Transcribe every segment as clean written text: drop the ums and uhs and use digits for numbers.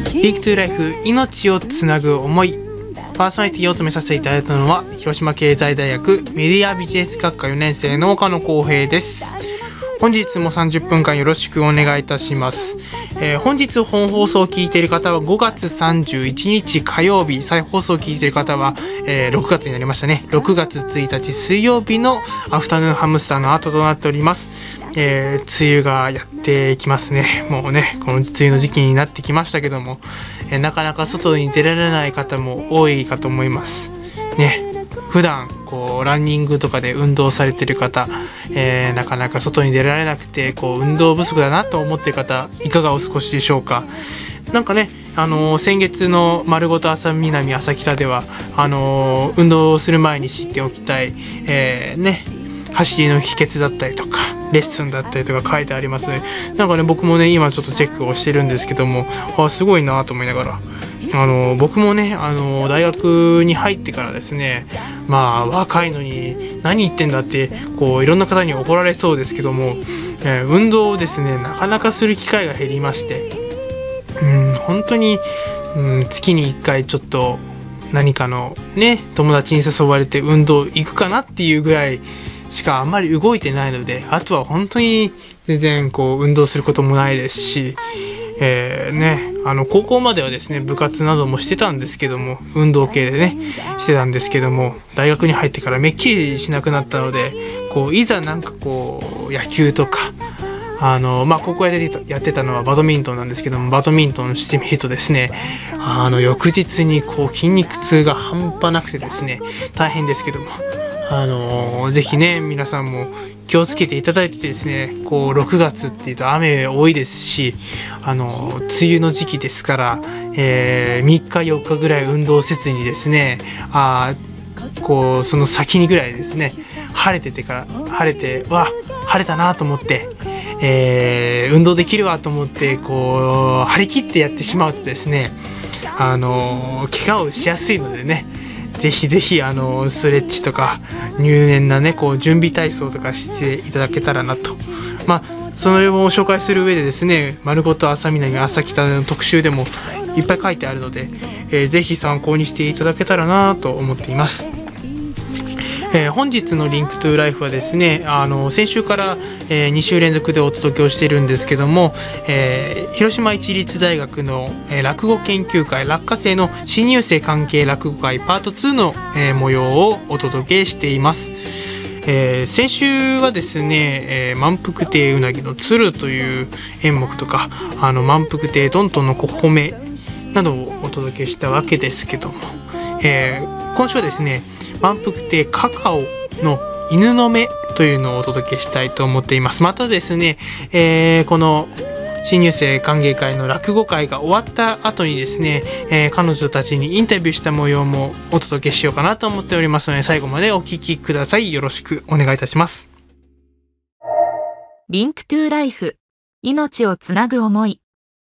リンクトゥライフ命をつなぐ思い、パーソナリティを務めさせていただいたのは広島経済大学メディアビジネス学科4年生の岡野光平です。本日も30分間よろしくお願いいたします。本日本放送を聞いている方は5月31日火曜日、再放送を聞いている方は、6月になりましたね。6月1日水曜日のアフタヌーンハムスターの後となっております。梅雨がやってきますね。もうね、この梅雨の時期になってきましたけども、なかなか外に出られない方も多いかと思いますね。普段ランニングとかで運動されてる方、なかなか外に出られなくて運動不足だなと思っている方、いかがお過ごしでしょうか。なんかね、先月の丸ごと朝南朝北では運動をする前に知っておきたい、走りの秘訣だったりとかレッスンだったりとか書いてありますね。なんかね、僕もね今ちょっとチェックをしてるんですけども、すごいなと思いながら、僕もね大学に入ってからですね、若いのに何言ってんだっていろんな方に怒られそうですけども、運動をですねなかなかする機会が減りまして、本当に、月に1回ちょっと何かのね友達に誘われて運動行くかなっていうぐらいしかあんまり動いてないので、あとは本当に全然運動することもないですし、高校まではですね部活などもしてたんですけども、運動系でねしてたんですけども、大学に入ってからめっきりしなくなったので、いざなんか野球とか高校やってたのはバドミントンなんですけども、バドミントンしてみるとですね、翌日に筋肉痛が半端なくてですね大変ですけども、ぜひね皆さんも気をつけていただいてですね、6月っていうと雨多いですし、梅雨の時期ですから、3日4日ぐらい運動せずにですね、その先にぐらいですね晴れて晴れたなと思って、運動できるわと思って張り切ってやってしまうとですね、怪我をしやすいのでね、ぜひぜひストレッチとか入念なね準備体操とかしていただけたらなと。それを紹介する上でですね、丸ごと朝南朝北の特集でもいっぱい書いてあるので、ぜひ参考にしていただけたらなと思っています。本日のリンクトゥライフはですね、先週から、2週連続でお届けをしているんですけども、広島市立大学の、落語研究会落花生の新入生関係落語会パート2の、模様をお届けしています。先週はですね、満腹亭うなぎの鶴という演目とか、満腹亭どんとんの小褒めなどをお届けしたわけですけども、今週はですね満腹亭カカオの犬の目というのをお届けしたいと思っています。またですね、この新入生歓迎会の落語会が終わった後にですね、彼女たちにインタビューした模様もお届けしようかなと思っておりますので、最後までお聞きください。よろしくお願いいたします。 リンクトゥライフ、命をつなぐ思い。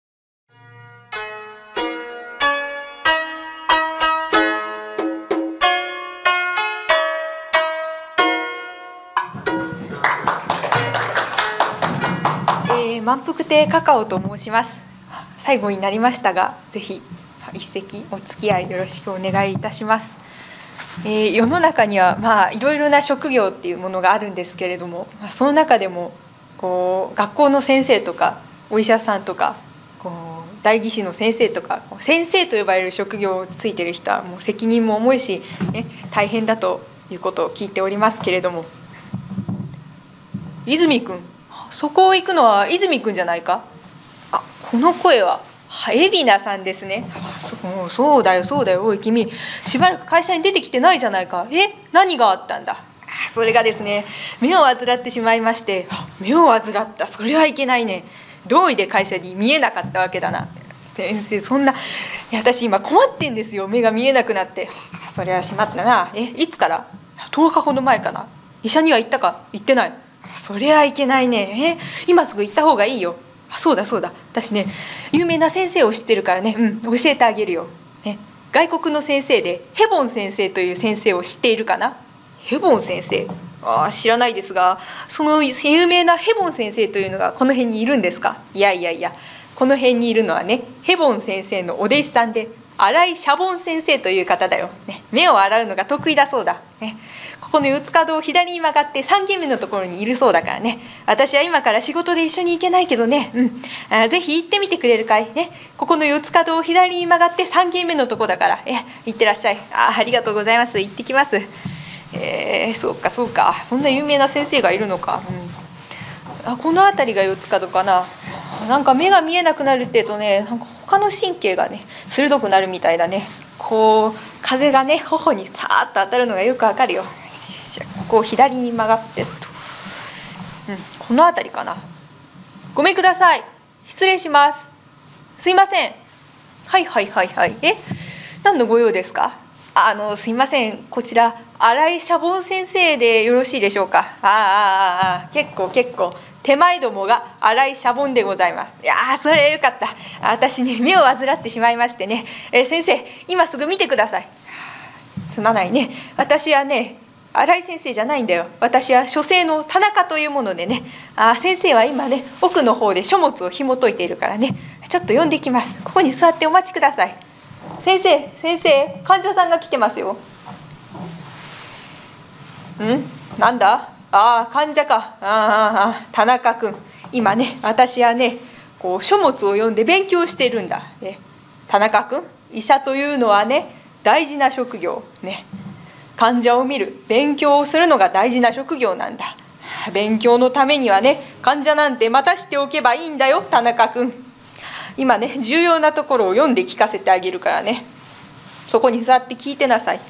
満腹亭カカオと申します。最後になりましたが、ぜひ一席お付き合いよろしくお願いいたします。世の中にはいろいろな職業っていうものがあるんですけれども、その中でも学校の先生とかお医者さんとか代議士の先生とか先生と呼ばれる職業をついている人はもう責任も重いし、大変だということを聞いておりますけれども、泉君、そこを行くのは泉君じゃないか。この声は海老名さんですね。そうだよおい君、しばらく会社に出てきてないじゃないか。何があったんだ。それがですね、目を患ってしまいまして。目を患った、それはいけないね。同意で会社に見えなかったわけだな。先生、そんな、私今困ってんですよ、目が見えなくなって。それはしまったな。いつから。10日ほど前かな。医者には行ったか。行ってない。それはいけないね。今すぐ行った方がいいよ。そうだ私ね、有名な先生を知ってるからね、教えてあげるよ、外国の先生でヘボン先生という先生を知っているかな。ヘボン先生、知らないですが、その有名なヘボン先生というのがこの辺にいるんですか。いやこの辺にいるのはね、ヘボン先生のお弟子さんで、新井シャボン先生という方だよ、ね、目を洗うのが得意だそうだ、ね、ここの四つ角を左に曲がって3軒目のところにいるそうだからね、私は今から仕事で一緒に行けないけどね、ぜひ行ってみてくれるかい、ね、ここの四つ角を左に曲がって3軒目のとこだから、行ってらっしゃい。ありがとうございます、行ってきます。そうかそうか、そんな有名な先生がいるのか、この辺りが四つ角かな。なんか目が見えなくなるってとね、なんか他の神経がね鋭くなるみたいだね。こう風がね頬にさーっと当たるのがよくわかるよ。こう左に曲がってと、この辺りかな。ごめんください、失礼します。すいません。はい。何のご用ですか。すいません、こちら新井シャボン先生でよろしいでしょうか。結構、手前どもが新井シャボンでございます。いやそれはよかった。私ね目を患ってしまいましてね、先生今すぐ見てください。すまないね、私はね新井先生じゃないんだよ。私は書生の田中というものでね、先生は今ね奥の方で書物を紐解いているからね、ちょっと呼んできます。ここに座ってお待ちください。先生、患者さんが来てますよ。なんだ。患者か。田中君、今ね私はねこう書物を読んで勉強してるんだ、田中君、医者というのはね大事な職業ね。患者を見る勉強をするのが大事な職業なんだ。勉強のためにはね患者なんて待たしておけばいいんだよ田中君。今ね重要なところを読んで聞かせてあげるからね、そこに座って聞いてなさい。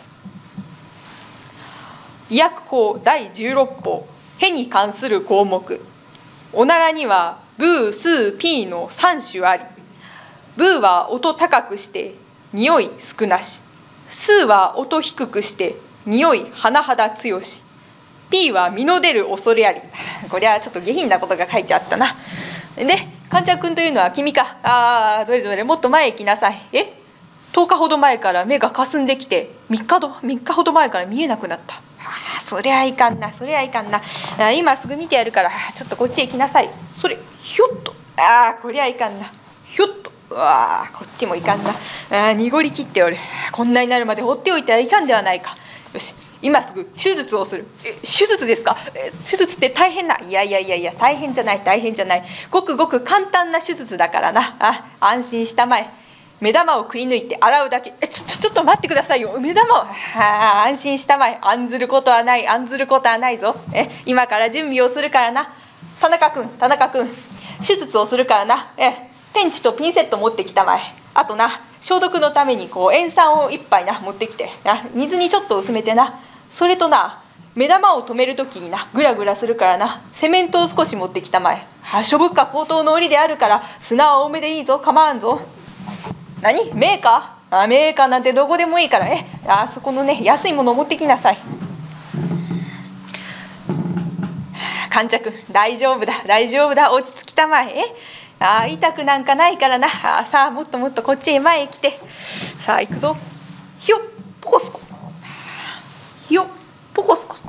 医薬法第16法、へに関する項目。おならにはブースーピーの3種あり。ブーは音高くして匂い少なし、スーは音低くして匂い甚だ強し、ピーは身の出る恐れあり。こりゃちょっと下品なことが書いてあったな。ね、患者君というのは君か。どれもっと前へ来なさい。10日ほど前から目がかすんできて3日ほど前から見えなくなった。そりゃいかんな。今すぐ見てやるから、ちょっとこっちへ来なさい。それひょっと。こりゃいかんな。ひょっと。こっちもいかんな。濁りきっておる。こんなになるまで放っておいてはいかんではないか。よし、今すぐ手術をする。手術ですか。手術って大変な。いや大変じゃない。ごくごく簡単な手術だからな。安心したまえ。目玉をくり抜いて洗うだけ。ちょっと待ってくださいよ。目玉を。安心したまえ。案ずることはないぞ。今から準備をするからな。田中君、手術をするからな。ペンチとピンセット持ってきたまえ。あとな、消毒のために塩酸を1杯な持ってきて、水にちょっと薄めてな。それとな、目玉を止めるときになグラグラするからな、セメントを少し持ってきたまえ。諸物価高騰の折であるから砂は多めでいいぞ。構わんぞ。何、メーカー。メーカーなんてどこでもいいから、そこのね安いものを持ってきなさい。患者君、大丈夫だ、落ち着きたまえ。痛くなんかないからな。さあもっとこっちへ前へ来て。さあ行くぞ。ひょっポコスコ、ひょっポコスコと。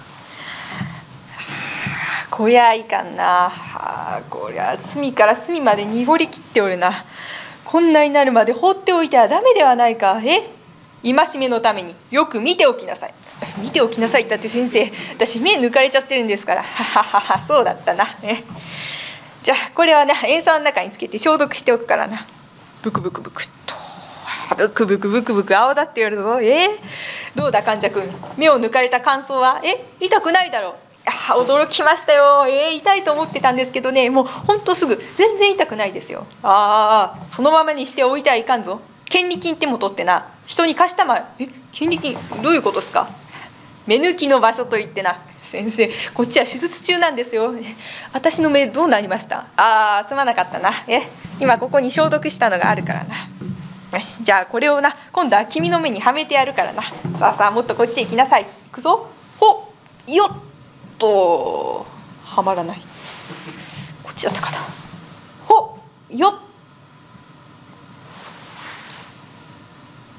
こりゃいかんな。こりゃ隅から隅まで濁りきっておるな。こんなになるまで放っておいてはダメではないか。戒めのためによく見ておきなさい。見ておきなさいだって先生、私目抜かれちゃってるんですから。そうだったな。じゃあこれはね塩酸の中につけて消毒しておくからな。ブクブクっと、ブクブク青だってやるぞ。どうだ患者君、目を抜かれた感想は。痛くないだろう。驚きましたよ。痛いと思ってたんですけどね、もうほんとすぐ全然痛くないですよ。そのままにしておいてはいかんぞ。権利金っても取ってな、人に貸したまえ。権利金どういうことですか。目抜きの場所といってな。先生、こっちは手術中なんですよ。私の目どうなりました。すまなかったな。今ここに消毒したのがあるからな。よし、じゃあこれをな今度は君の目にはめてやるからな。さあもっとこっちへ来なさい。行くぞ。ほっよっと、はまらない。こっちだったかな。ほっよっ、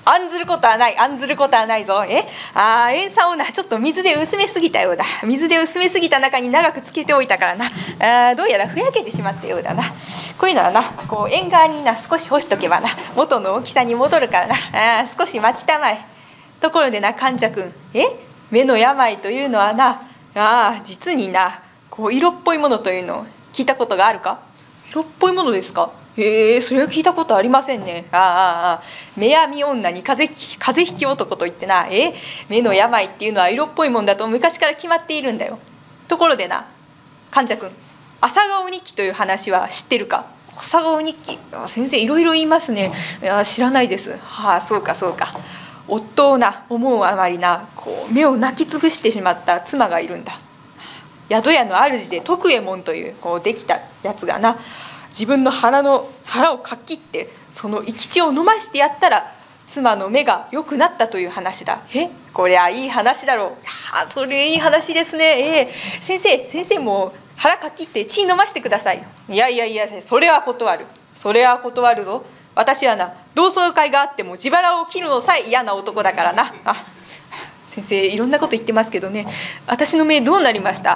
案ずることはない、案ずることはないぞ。塩酸をなちょっと水で薄めすぎたようだ。水で薄めすぎた中に長くつけておいたからな、どうやらふやけてしまったようだな。こういうのはな、こう縁側にな少し干しとけばな元の大きさに戻るからな。少し待ちたまえ。ところでな、患者くん、目の病というのはな、実にな、こう色っぽいものというのを聞いたことがあるか？色っぽいものですか？それは聞いたことありませんね。目やみ女に風邪ひき男といってな、目の病っていうのは色っぽいもんだと昔から決まっているんだよ。ところでな、患者くん、朝顔日記という話は知ってるか？朝顔日記、先生いろいろ言いますね。知らないです。そうかそうか。夫をな思うあまりな、こう目を泣きつぶしてしまった妻がいるんだ。宿屋の主で徳右衛門というこうできたやつがな、自分の腹をかっ切ってその生き血を飲ましてやったら妻の目が良くなったという話だ。これはいい話だろう。それいい話ですね。先生も腹かっ切って血飲ましてくださいよ。いやそれは断る。それは断るぞ。私はな、同窓会があっても自腹を切るのさえ嫌な男だからな。先生いろんなこと言ってますけどね、私の目どうなりました？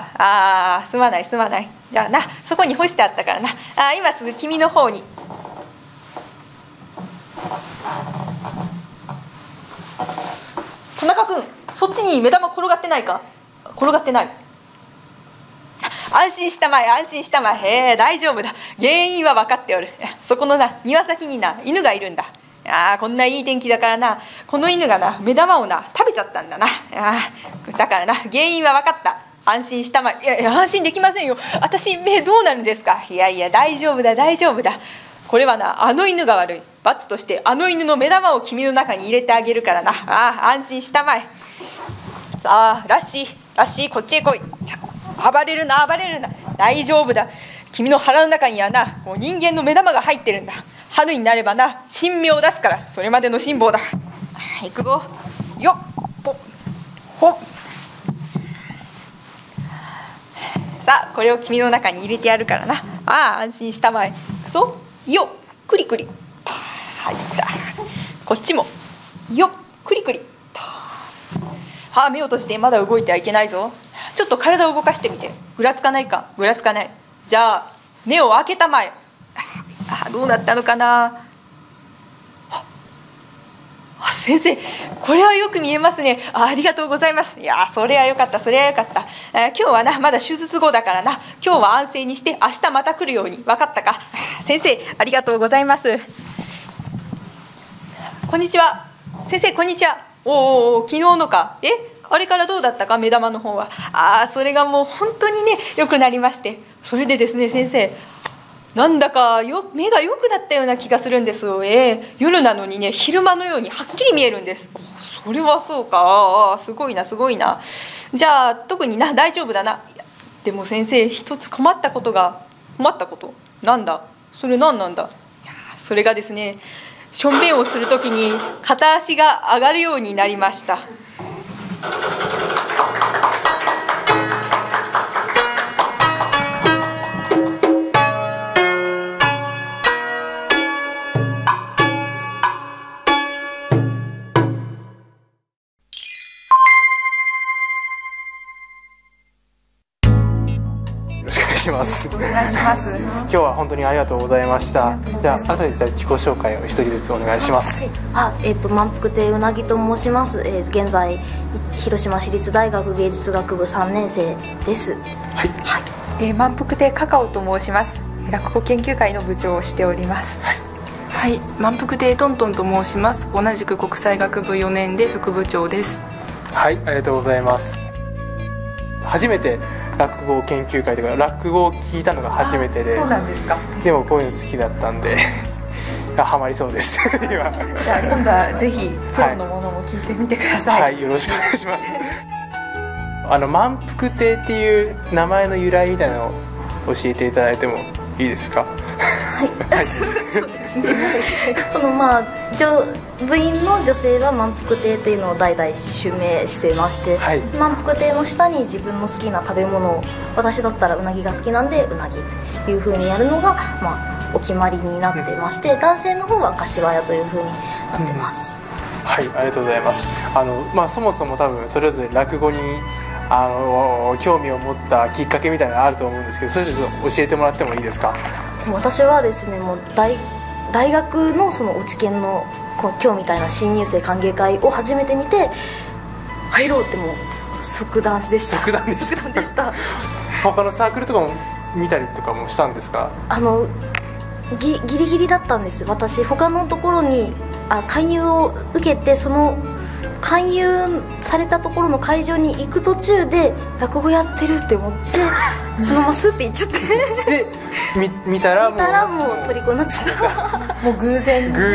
すまない。じゃあな、そこに干してあったからな。今すぐ君の方に。田中君、そっちに目玉転がってないか？転がってない。安心したまえ、大丈夫だ。原因は分かっておる。そこのな庭先にな犬がいるんだ。こんないい天気だからな、この犬がな目玉をな食べちゃったんだな。だからな、原因は分かった。安心したまえ。安心できませんよ。私目どうなるんですか？大丈夫だ。これはな、あの犬が悪い。罰としてあの犬の目玉を君の中に入れてあげるからな。安心したまえ。さあラッシーこっちへ来い。暴れるな。大丈夫だ。君の腹の中にはな、もう人間の目玉が入ってるんだ。春になればな、新芽を出すから、それまでの辛抱だ。行くぞ。よっぽほっ。さあこれを君の中に入れてやるからな。安心したまえ。よっくりくり。入った。こっちもよっくりくり。目を閉じて、まだ動いてはいけないぞ。ちょっと体を動かしてみて。ぐらつかないか？ぐらつかない。じゃあ目を開けたまえ。どうなったのかな。先生、これはよく見えますね。ありがとうございます。それはよかった。今日はなまだ手術後だからな、今日は安静にして明日また来るように。分かったか？先生ありがとうございます。こんにちは。先生こんにちは。昨日のか？あれからどうだったか？目玉の方は。それがもう本当にね良くなりまして、それでですね先生、なんだか目が良くなったような気がするんですよ。夜なのにね、昼間のようにはっきり見えるんです。それはそうか。すごいな。じゃあ特にな大丈夫だな。でも先生、一つ困ったこと。なんだそれ？何なんだ？それがですね、しょんべんをするときに片足が上がるようになりました。 お願いします。今日は本当にありがとうございました。じゃあ改めて自己紹介を一人ずつお願いします。 満腹亭うなぎと申します。現在広島市立大学芸術学部3年生です。 満腹亭カカオと申します。落語研究会の部長をしております。 満腹亭トントンと申します。同じく国際学部4年で副部長です。 ありがとうございます。初めて落語研究会とか落語を聞いたのが初めてで。 そうなんですか。 でもこういうの好きだったんでハマりそうです今。 じゃあ今度はぜひプロのものも聞いてみてください。 よろしくお願いします。満腹亭っていう名前の由来みたいなのを教えていただいてもいいですか？ そうですね。部員の女性は満腹亭というのを代々襲名してまして、満腹亭の下に自分の好きな食べ物を、私だったらうなぎが好きなんでうなぎという風にやるのが、お決まりになってまして、男性の方は柏屋という風になってます。 はい、ありがとうございます。そもそも多分それぞれ落語に興味を持ったきっかけみたいなのがあると思うんですけど、それちょっと教えてもらってもいいですか？ 私はですね、もう大学のその落研の今日みたいな新入生歓迎会を初めて見て入ろうってもう即断でした。即断でした他のサークルとかも見たりとかもしたんですか？ ギリギリだったんです。私他のところに勧誘を受けて、その勧誘されたところの会場に行く途中で落語やってるって思ってそのままスッて行っちゃってで見たらもう虜になっちゃったもう偶然で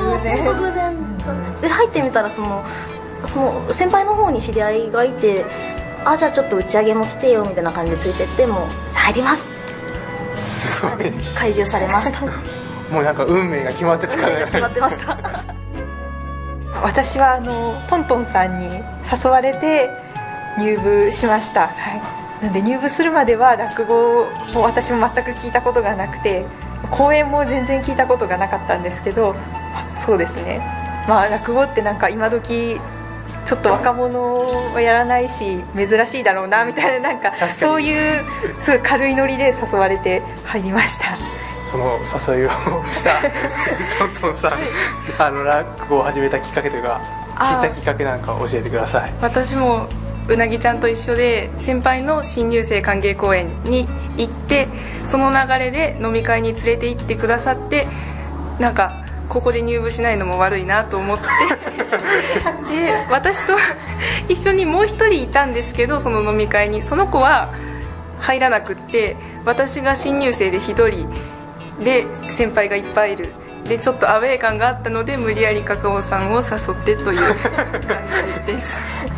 入ってみたらその先輩の方に知り合いがいて、じゃあちょっと打ち上げも来てよみたいな感じでついてって、もう入りますすごい開示されましたもうなんか運命が決まってたから決まってました私はトントンさんに誘われて入部しました、なので入部するまでは落語を私も全く聞いたことがなくて、講演も全然聞いたことがなかったんですけど、そうですね、落語ってなんか今時ちょっと若者はやらないし珍しいだろうなみたいな、なんかそういうすごい軽いノリで誘われて入りました。 その誘いをしたトントンさん、落語を始めたきっかけというか知ったきっかけなんか教えてください。 私もうなぎちゃんと一緒で先輩の新入生歓迎公演に行って、その流れで飲み会に連れて行ってくださって、なんかここで入部しないのも悪いなと思ってで私と一緒にもう一人いたんですけど、その飲み会にその子は入らなくって、私が新入生で一人で先輩がいっぱいいるで、ちょっとアウェー感があったので無理やりカカオさんを誘ってという感じです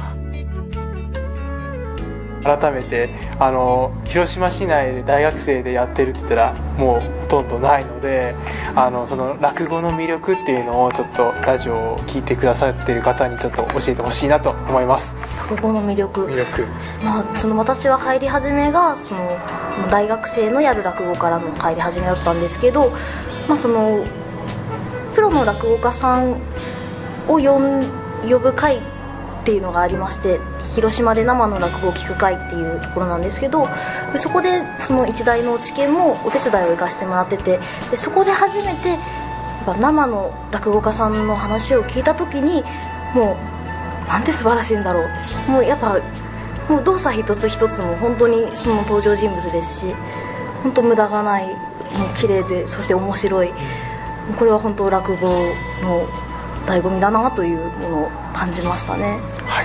改めて広島市内で大学生でやってるって言ったらもうほとんどないので、その落語の魅力っていうのをちょっとラジオを聞いてくださっている方にちょっと教えてほしいなと思います。 落語の魅力、その私は入り始めがその大学生のやる落語からの入り始めだったんですけど、そのプロの落語家さんを呼ぶ会っていうのがありまして、広島で生の落語を聞く会っていうところなんですけど、そこでその一大の落研もお手伝いを行かせてもらってて、でそこで初めてやっぱ生の落語家さんの話を聞いた時に、もうなんて素晴らしいんだろう、もうやっぱもう動作一つ一つも本当にその登場人物ですし、本当無駄がない、もう綺麗でそして面白い、これは本当落語の醍醐味だなというものを感じましたね。 はい、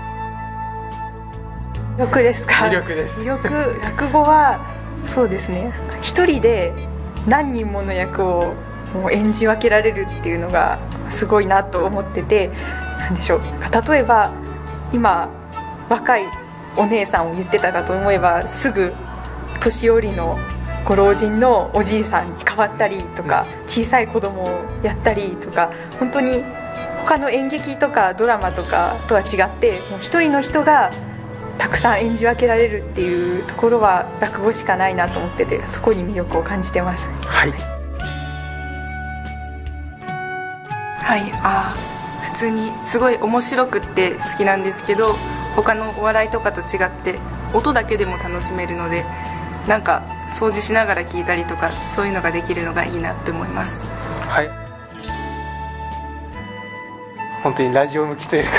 魅力ですか？ 魅力です。 魅力、落語はそうですね、一人で何人もの役をもう演じ分けられるっていうのがすごいなと思ってて、なんでしょう、例えば今若いお姉さんを言ってたかと思えば、すぐ年寄りのご老人のおじいさんに変わったりとか、小さい子供をやったりとか、本当に他の演劇とかドラマとかとは違って、もう一人の人がたくさん演じ分けられるっていうところは落語しかないなと思ってて、そこに魅力を感じてます。 はい、 はい、普通にすごい面白くって好きなんですけど、他のお笑いとかと違って音だけでも楽しめるので、なんか掃除しながら聞いたりとか、そういうのができるのがいいなって思います。 はい、本当にラジオ向きというか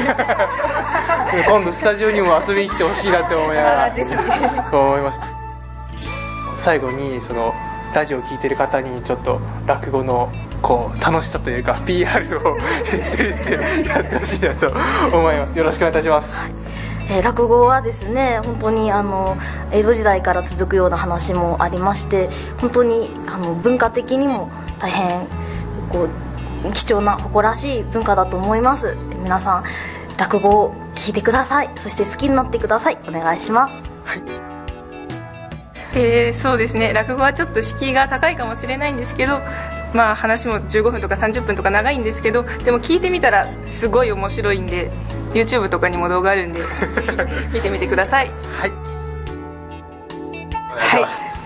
今度スタジオにも遊びに来てほしいなって思いながらそう思います。最後にそのラジオを聞いてる方にちょっと落語のこう楽しさというか PR をしていってやってほしいなと思います。よろしくお願いいたします。 落語はですね、本当に江戸時代から続くような話もありまして、本当に文化的にも大変こう貴重な誇らしい文化だと思います。皆さん落語を聞いてください。そして好きになってください。お願いします。 はい、 そうですね、落語はちょっと敷居が高いかもしれないんですけど、話も15分とか30分とか長いんですけど、でも聞いてみたらすごい面白いんで、 YouTube とかにも動画あるんで見てみてください。 はい、 はい、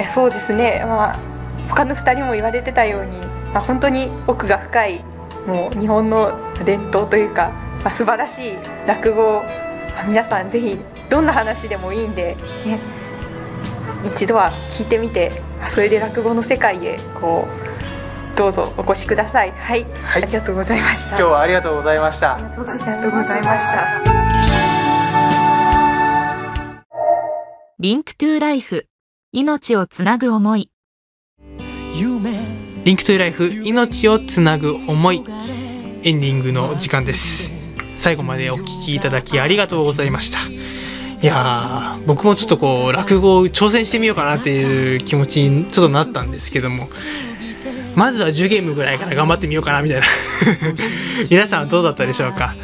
そうですね、他の2人も言われてたように、本当に奥が深いもう日本の伝統というか、素晴らしい落語を、皆さんぜひどんな話でもいいんで、ね、一度は聞いてみて、それで落語の世界へどうぞお越しください。はい、ありがとうございました。 今日はありがとうございました。 ありがとうございました。 リンクトゥライフ、命をつなぐ思い。 リンクトゥライフ、命をつなぐ思い、エンディングの時間です。最後までお聞きいただきありがとうございました。いやー、僕もちょっと落語を挑戦してみようかなっていう気持ちにちょっとなったんですけども、まずは10ゲームぐらいから頑張ってみようかなみたいな皆さんはどうだったでしょうか。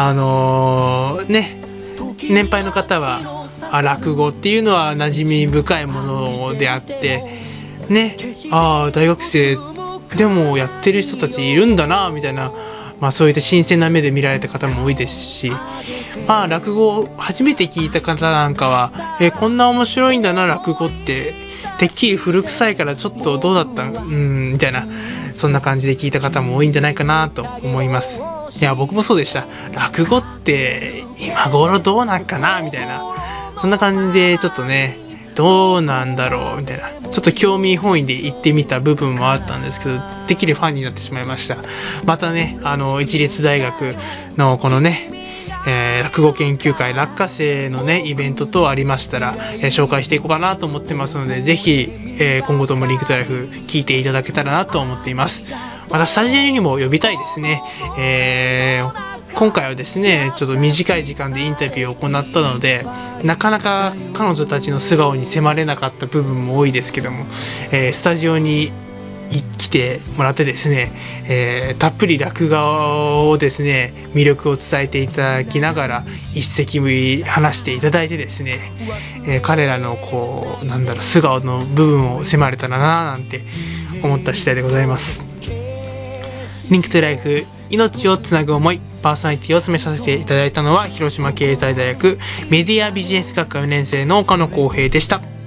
年配の方は落語っていうのは馴染み深いものであってね、大学生でもやってる人たちいるんだなみたいな、そういった新鮮な目で見られた方も多いですし、落語を初めて聞いた方なんかはこんな面白いんだな落語って、てっきり古臭いからちょっとどうだったんみたいな、そんな感じで聞いた方も多いんじゃないかなと思います。いや、僕もそうでした。落語って今頃どうなんかなみたいな、そんな感じでちょっとね、どうなんだろうみたいな、ちょっと興味本位で行ってみた部分もあったんですけど、てっきりファンになってしまいました。またね、一律大学のこのね、落語研究会落花生のねイベント等ありましたら、紹介していこうかなと思ってますので、ぜひ、今後ともリンクトゥライフ聞いていただけたらなと思っています。またスタジオにも呼びたいですね。今回はですね、ちょっと短い時間でインタビューを行ったので、なかなか彼女たちの素顔に迫れなかった部分も多いですけども、スタジオに来てもらってですね、たっぷり落語をですね、魅力を伝えていただきながら一席話していただいてですね、彼らの素顔の部分を迫れたらななんて思った次第でございます。リンクトゥライフ、命をつなぐ思い、パーソナリティを務めさせていただいたのは広島経済大学メディアビジネス学科4年生の岡野浩平でした。